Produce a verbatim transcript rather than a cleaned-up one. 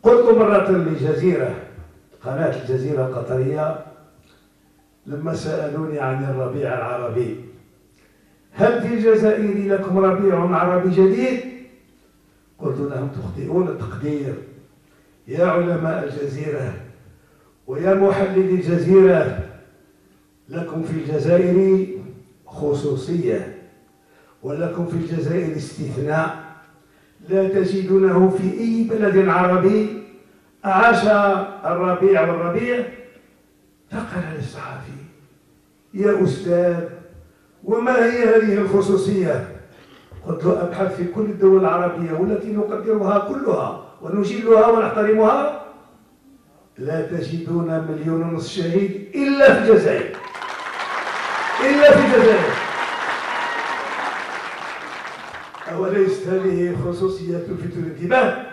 قلت مرة للجزيرة، قناة الجزيرة القطرية، لما سألوني عن الربيع العربي: هل في الجزائر لكم ربيع عربي جديد؟ قلت لهم: تخطئون التقدير يا علماء الجزيرة ويا محللي الجزيرة، لكم في الجزائر خصوصية، ولكم في الجزائر استثناء لا تجدونه في أي بلد عربي عاش الربيع والربيع. فقال للصحفي: يا أستاذ، وما هي هذه الخصوصية؟ قلت له: أبحث في كل الدول العربية والتي نقدرها كلها ونجلها ونحترمها، لا تجدون مليون ونصف شهيد إلا في الجزائر، إلا في الجزائر. أوليست هذه خصوصية تلفت الانتباه؟